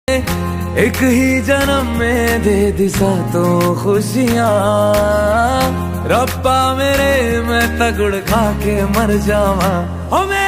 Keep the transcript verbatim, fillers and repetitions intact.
एक ही जन्म में दे दिशा तो खुशियाँ, रब्बा मेरे मैं तगड़ खा के मर जावा।